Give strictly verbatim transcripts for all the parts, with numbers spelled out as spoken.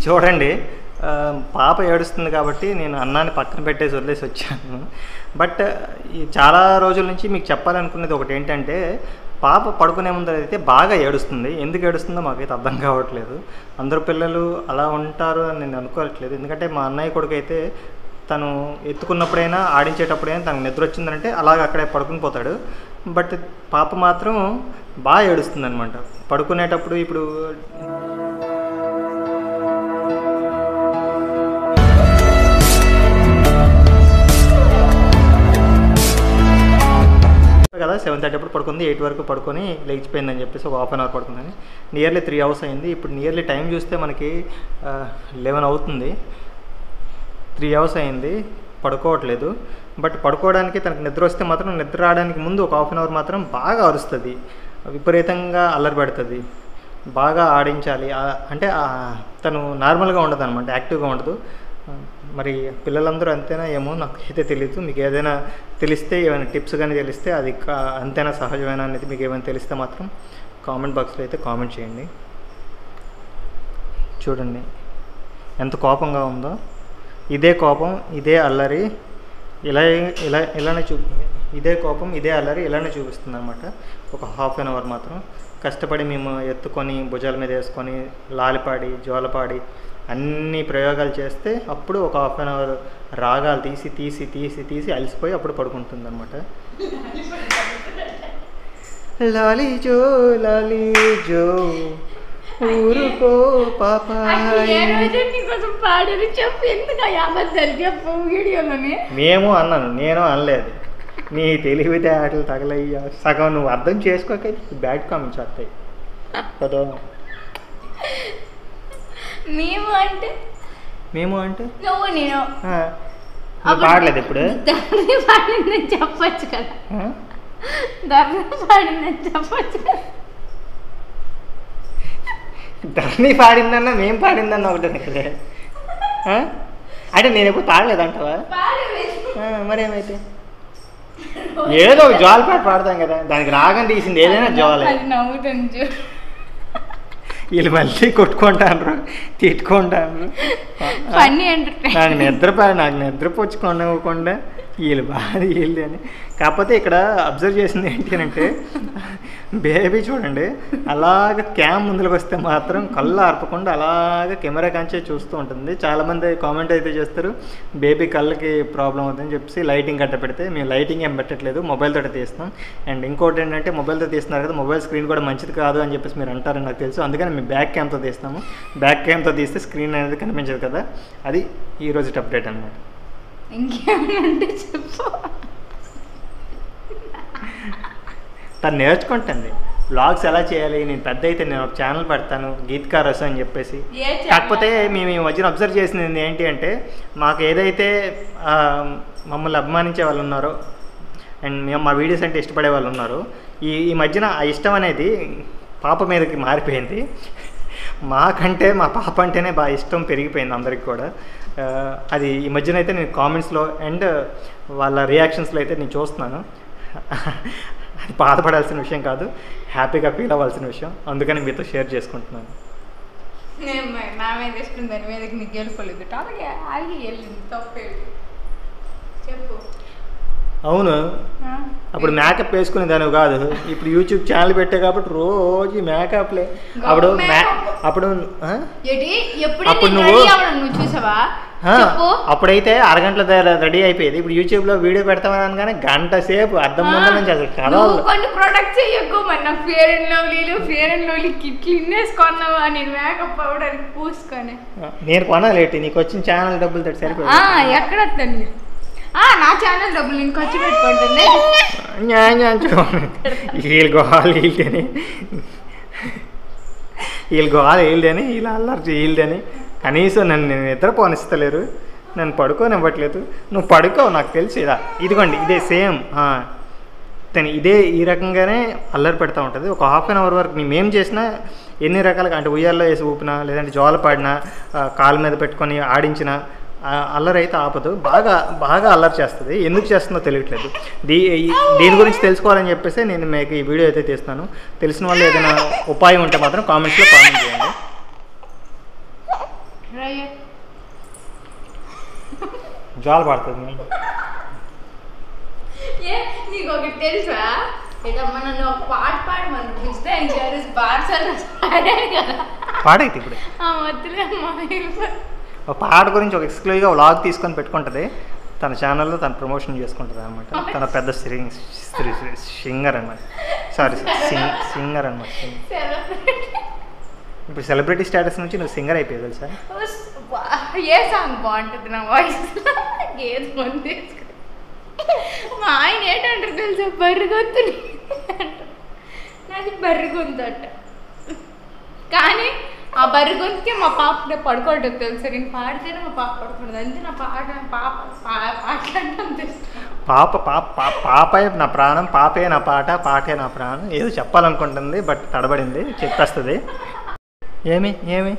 చూడండి పాప ఏడుస్తుంది కాబట్టి నేను అన్నాన్ని పక్కన పెట్టేసి వదిలేసి వచ్చాను. బట్ ఈ చాలా రోజుల నుంచి మీకు చెప్పాలనుకునేది ఒకటి ఏంటంటే, పాప పడుకునే ముందర అయితే బాగా ఏడుస్తుంది. ఎందుకు ఏడుస్తుందో మాకైతే అర్థం కావట్లేదు. అందరు పిల్లలు అలా ఉంటారు అని నేను అనుకోవట్లేదు. ఎందుకంటే మా అన్నయ్య కొడుకు అయితే తను ఎత్తుకున్నప్పుడైనా ఆడించేటప్పుడైనా తనకు నిద్ర వచ్చిందంటే అలాగ అక్కడే పడుకుని పోతాడు. బట్ పాప మాత్రం బాగా ఏడుస్తుంది అనమాట పడుకునేటప్పుడు. ఇప్పుడు కదా సెవెన్ థర్టీ అప్పుడు పడుకుంది, ఎయిట్ వరకు పడుకొని లేచిపోయిందని చెప్పేసి ఒక హాఫ్ అన్ అవర్ పడుకుందని. నియర్లీ త్రీ అవర్స్ అయింది. ఇప్పుడు నియర్లీ టైం చూస్తే మనకి లెవెన్ అవుతుంది. త్రీ అవర్స్ అయింది పడుకోవట్లేదు. బట్ పడుకోవడానికి తనకు నిద్ర వస్తే మాత్రం నిద్ర రావడానికి ముందు ఒక హాఫ్ అన్ అవర్ మాత్రం బాగా అరుస్తుంది, విపరీతంగా అల్లరి పెడుతుంది, బాగా ఆడించాలి. అంటే తను నార్మల్గా ఉండదు అనమాట, యాక్టివ్గా ఉండదు. మరి పిల్లలందరూ అంతేనా ఏమో నాకైతే తెలియదు. మీకు ఏదైనా తెలిస్తే, ఏమైనా టిప్స్ కానీ తెలిస్తే అది అంతేనా సహజమేనా అనేది మీకు ఏమైనా తెలిస్తే మాత్రం కామెంట్ బాక్స్లో అయితే కామెంట్ చేయండి. చూడండి ఎంత కోపంగా ఉందో. ఇదే కోపం, ఇదే అల్లరి, ఇలా ఇలా ఇలానే చూ ఇదే కోపం, ఇదే అల్లరి ఇలానే చూపిస్తుంది అనమాట. ఒక హాఫ్ అన్ అవర్ మాత్రం కష్టపడి మేము ఎత్తుకొని భుజాల మీద వేసుకొని లాలిపాడి జోలపాడి అన్ని ప్రయోగాలు చేస్తే అప్పుడు ఒక హాఫ్ అన్ అవర్ రాగాలు తీసి తీసి తీసి తీసి అలసిపోయి అప్పుడు పడుకుంటుంది అనమాట. లాలి జో లాలి జో ఊరుకో పాప. మేము అన్నాను, నేను అనలేదు. నీ తెలివితే ఆటలు తగలయ్యా సగం నువ్వు అర్థం చేసుకోక బ్యాడ్ కామెంట్స్ వస్తాయి కదా. మేము అంటే మేము అంటే నువ్వు నేను పాడలేదు. ఇప్పుడు ధరణి పాడిందని చెప్పచ్చు కదా, ధరణి పాడిందని చెప్పచ్చు కదా. ధరణి పాడిందన్నా మేము పాడిందన్నా ఒకటే కదే. అంటే నేను ఎప్పుడు పాడలేదంటావా? మరేమైతే ఏదో జోల పాట పాడతాం కదా, దానికి రాగం తీసింది ఏదైనా జోలే. నవ్వుతుంది వీళ్ళు మళ్ళీ కొట్టుకుంటారు తిట్టుకుంటారు. నాకు నిద్రపో నాకు నిద్రపోచుకోనివ్వకుండా వీళ్ళు బాగా వీళ్ళు అని. కాకపోతే ఇక్కడ అబ్జర్వ్ చేసింది ఏంటి అంటే, బేబీ చూడండి అలాగ క్యామ్ ముందుకు వస్తే మాత్రం కళ్ళు ఆర్పకుండా అలాగ కెమెరా కంచే చూస్తూ ఉంటుంది. చాలామంది కామెంట్ అయితే చేస్తారు, బేబీ కళ్ళకి ప్రాబ్లం అవుతుందని చెప్పేసి లైటింగ్ కట్ట పెడితే. మేము లైటింగ్ ఏం పెట్టట్లేదు, మొబైల్తో తీస్తాం. అండ్ ఇంకోటి ఏంటంటే మొబైల్తో తీస్తున్నారు కదా, మొబైల్ స్క్రీన్ కూడా మంచిది కాదు అని చెప్పేసి మీరు అంటారని నాకు తెలుసు. అందుకని మేము బ్యాక్ క్యామ్తో తీస్తాము. బ్యాక్ క్యామ్తో తీస్తే స్క్రీన్ అనేది కనిపించదు కదా. అది ఈరోజు అప్డేట్ అనమాట. ఇంకేమంటే చెప్పు. తను నేర్చుకుంటుంది వ్లాగ్స్ ఎలా చేయాలి. నేను పెద్ద అయితే నేను ఒక ఛానల్ పెడతాను, గీత్కా రసం అని చెప్పేసి. కాకపోతే మేము ఈ మధ్యన అబ్జర్వ్ చేసింది ఏంటి అంటే, మాకు ఏదైతే మమ్మల్ని అభిమానించే వాళ్ళు ఉన్నారో అండ్ మేము మా వీడియోస్ అంటే ఇష్టపడే వాళ్ళు ఉన్నారో, ఈ ఈ మధ్యన ఆ ఇష్టం అనేది పాప మీదకి మారిపోయింది. మాకంటే మా పాప అంటేనే బాగా ఇష్టం పెరిగిపోయింది అందరికి కూడా. అది ఈ మధ్యన అయితే నేను కామెంట్స్లో అండ్ వాళ్ళ రియాక్షన్స్లో అయితే నేను చూస్తున్నాను. అది బాధపడాల్సిన విషయం కాదు, హ్యాపీగా ఫీల్ అవ్వాల్సిన విషయం. అందుకని మీతో షేర్ చేసుకుంటున్నాను. నా మీద ఇష్టం దాని మీదకి నీకు గెలుపలేదు అలాగే అలాగే వెళ్ళింది తప్పేది చెప్పు. అవును, అప్పుడు మేకప్ వేసుకునే దానివి కాదు, ఇప్పుడు యూట్యూబ్ ఛానల్ పెట్టే కాబట్టి రోజు మేకప్లే. అప్పుడు అప్పుడు అప్పుడు నువ్వు చూసావా, అప్పుడైతే అరగంటల రెడీ అయిపోయేది. ఇప్పుడు యూట్యూబ్ లో వీడియో పెడతామని అనగానే గంట సేపు అర్థం ముందు నుంచి అసలు కదా. కొన్ని ప్రొడక్ట్స్ ఎక్కువ మన ఫేర్ అండ్ లవ్లీలు ఫేర్ అండ్ లవ్లీ కిట్లు ఇన్నేసుకున్నావా, నేను మేకప్ పౌడర్ పూసుకొని. నేను కొనాలేటి, నీకు వచ్చిన ఛానల్ డబ్బులు తోటి సరిపోయి ఎక్కడ నా ఛానల్ డబ్బులు నేను ఖర్చు పెట్టుకుంటుంది. వీళ్ళు గోవాలి వీళ్ళని వీళ్ళు గోవాలి వీళ్ళని వీళ్ళు అల్లరి వీళ్ళని కనీసం నన్ను నేను నిద్రపోనిస్తలేరు, నన్ను పడుకోనివ్వట్లేదు. నువ్వు పడుకోవు నాకు తెలిసి. ఇలా ఇదిగోండి ఇదే సేమ్ తను ఇదే ఈ రకంగానే అల్లరి పెడతా ఉంటుంది. ఒక హాఫ్ అన్ అవర్ వరకు మేమేం చేసినా ఎన్ని రకాలుగా అంటే ఉయ్యాల్లో వేసి ఊపినా లేదంటే జోల పాడినా కాలు మీద పెట్టుకొని ఆడించిన అల్లరి అయితే ఆపదు. బాగా బాగా అల్లరి చేస్తుంది. ఎందుకు చేస్తుందో తెలియట్లేదు. దీ దీని గురించి తెలుసుకోవాలని చెప్పేసి నేను మీకు ఈ వీడియో అయితే తీస్తాను. తెలిసిన వాళ్ళు ఏదైనా ఉపాయం ఉంటే మాత్రం కామెంట్స్లో కామెంట్ చేయండి. జాలు పడుతుంది. ఏ నీకు ఒకటి తెలుసా, ఏదమ్మా నన్ను ఒక పాట పాడమని పిలిస్తే ఇంకేరు పాఠశాల పాడాను కదా. పాడైతే ఇప్పుడు వద్దులే అమ్మా. ఒక పాట గురించి ఒక ఎక్స్క్లూజివ్గా వ్లాగ్ తీసుకొని పెట్టుకుంటుంది. తన ఛానల్లో తను ప్రమోషన్ చేసుకుంటుంది అనమాట. తన పెద్ద సింగ్ సింగర్ అనమాట. సారీ సింగ్ సింగర్ అనమాట. ఇప్పుడు సెలబ్రిటీ స్టేటస్ నుంచి నువ్వు సింగర్ అయిపోయావు తెలుసా. ఏ సాంగ్ బాగుంటుంది నా వాయిస్? ఏది మంది మా ఆయన ఏంటంటారు తెలుసా, బర్రె గొంతు నాది బర్రె గొంతు అంట. కానీ ఆ బర్రె గొంతుకే మా పాప పడుకోవడం తెలుసా. నేను పాడితేనే మా పాప పడుకుంటుంది. అంతే నా పాట పాప పాట అంటే పాప పాప పాపే నా ప్రాణం, పాపే నా పాట, పాటే నా ప్రాణం ఏదో చెప్పాలనుకుంటుంది. బట్ తడబడింది, చెప్పేస్తుంది. ఏమి ఏమి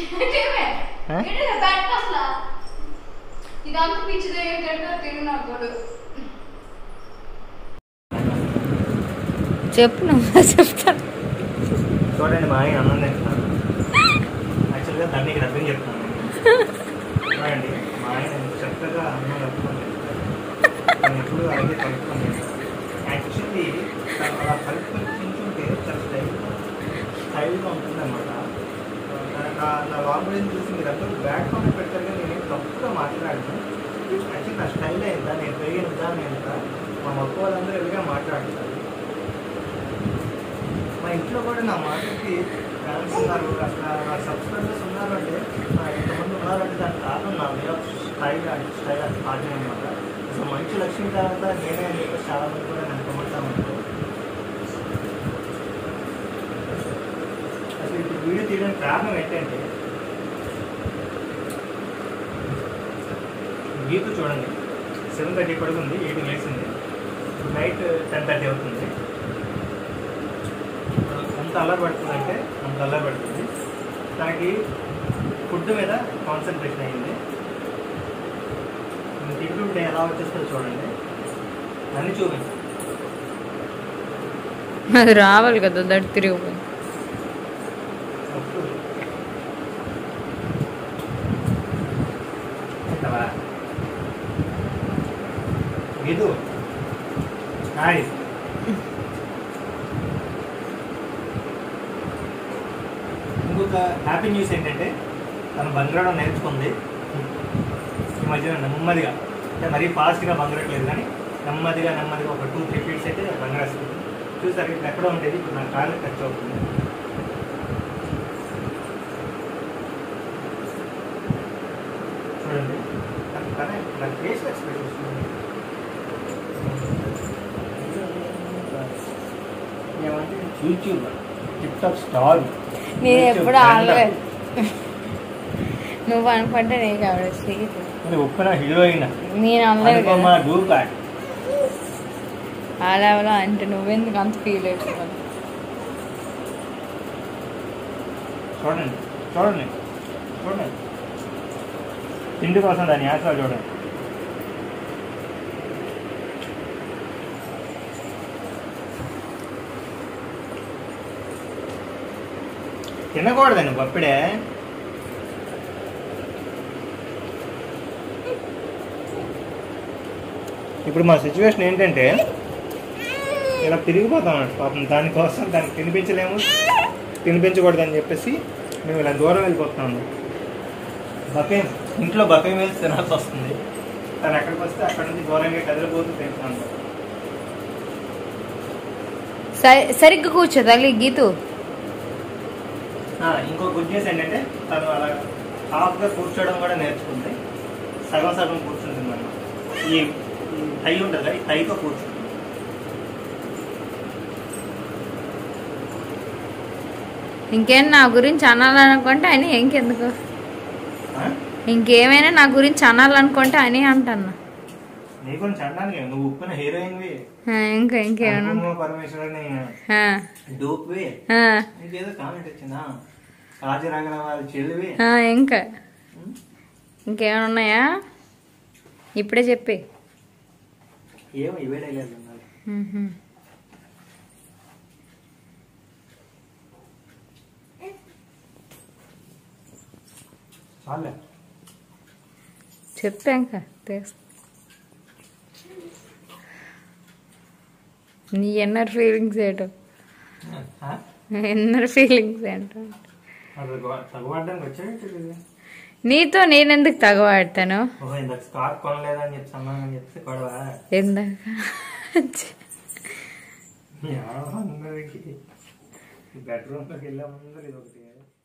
చెప్పు నువ్వు చెప్తాను. చూడండి మా ఆయన అన్నం తింటున్నాను. యాక్చువల్గా దాన్ని ఇక్కడ అర్థం చెప్తాను. చూడండి మా ఆయన చక్కగా అన్నం కలుపుకొని తింటారు. ఎప్పుడు అలాగే కలుపుకొని తింటారు. యాక్చువల్లీ అలా కలుపుకొని తింటుంటే చాలా స్టైల్గా స్టైల్గా ఉంటుంది అనమాట. నా లాంగ్ గురించి చూసి మీరు అందరూ బ్యాక్ కామెంట్ పెడతారు కానీ నేను తప్పుగా మాట్లాడను. యాక్చువల్లీ నా స్టైల్ అయిందా, నేను పెరిగిన విధానం ఎంత, మా మొక్క వాళ్ళందరూ ఎదురుగా మాట్లాడుతారు. మా ఇంట్లో కూడా నా మాటకి ఫ్యాన్స్ ఉన్నారు, అసలు నా సబ్స్క్రైబర్స్ ఉన్నారు అంటే ఎంతమంది ఉన్నారంటే దానికి కారణం నా వే ఆఫ్ స్టైల్ స్టైల్ సాధ్యం అనమాట. అసలు మంచి లక్ష్మి తర్వాత నేనే అని చెప్పేసి చాలామంది కూడా నేను పొమ్మంటామంటే అసలు ఇప్పుడు వీడియో తీయడానికి కారణం ఏంటంటే గీత చూడండి సెవెన్ థర్టీ పడుకుంది, ఎయిట్ లేచింది. నైట్ టెన్ థర్టీ అవుతుంది. అంత అల్లరి పడుతుందంటే అంత అల్లరి పడుతుంది. తనకి ఫుడ్ మీద కాన్సన్ట్రేషన్ అయ్యింది. తింటుంటే ఎలా వచ్చేస్తుందో చూడండి. అన్నీ చూపించు. అది రావాలి కదా దట్ తిరిగి గీదు హాయ్. ఇంకొక హ్యాపీ న్యూస్ ఏంటంటే తను బంగారం నేర్చుకుంది ఈ మధ్యన. నెమ్మదిగా అంటే మరీ ఫాస్ట్గా బంగారట్లేదు కానీ నెమ్మదిగా నెమ్మదిగా ఒక టూ త్రీ ఫీట్స్ అయితే బంగారేస్తుంది. చూసారు ఇప్పుడు ఎక్కడో ఉండేది, ఇప్పుడు నా కాళ్ళు ఖర్చు అవుతుంది. చూడండి కానీ నాకు ఫేస్ ఎక్స్ప్రెషన్ వస్తుంది. ఏమంటే యూట్యూబ్ టిప్ టాప్ స్టార్. నేను ఎప్పుడు ఆడలేదు. నువ్వు అనుకుంటే నేను కావచ్చు. ఒప్పున హీరోయిన్ నేను అనలేదు. ఆ లెవెల్లో అంటే నువ్వెందుకు అంత ఫీల్ అవుతున్నావు? చూడండి చూడండి చూడండి తిండి కోసం దాని యాత్ర చూడండి. తినకూడదండి పప్పుడే. ఇప్పుడు మా సిచ్యువేషన్ ఏంటంటే ఇలా తిరిగిపోతాం పాపం. దానికోసం దానికి తినిపించలేము, తినిపించకూడదని చెప్పేసి మేము ఇలా దూరం వెళ్ళిపోతున్నాము. బఫే ఇంట్లో బఫే మీద తినాల్సి వస్తుంది. తను ఎక్కడికి వస్తే అక్కడ నుంచి దూరంగా కదిలిపోతూ తింటున్నాను. సరిగ్గా కూర్చో తల్లి గీతు. ఇంకో గుడ్ న్యూస్ ఏంటంటే తను అలా హాఫ్గా కూర్చోవడం కూడా నేర్చుకుంది. సగం సగం కూర్చుంటుంది అన్నమాట. ఈ టై ఉంటుంది కదా, ఈ టైతో కూర్చుంటుంది. ఇంకేం నా గురించి అనాలనుకుంటే అని ఇంకెందుకు, ఇంకేమైనా నా గురించి అనాలనుకుంటే అని అంటున్నా. నీ గురించి అనడానికి నువ్వు ఉప్పిన హీరోయిన్వి. ఇంకా ఇంకేమైనా పరమేశ్వరుని డూప్వి. ఇంకేదో కామెంట్ వచ్చిందా రాజరాగల వారి చెల్లివి. ఇంకా ఇంకేమైనా ఉన్నాయా? ఇప్పుడే చెప్పి. ఏమో ఇవే డైలాగ్ చాలే చెప్పాక తెస్తా. నీ ఎన్నర్ ఫీలింగ్స్ ఏంటో, ఎన్నర్ ఫీలింగ్స్ ఏంటో. నీతో నేనెందుకు తగవాడతాను? ఎందాక బెడ్రూమ్లోకి వెళ్ళే ముందు ఇది ఒకటి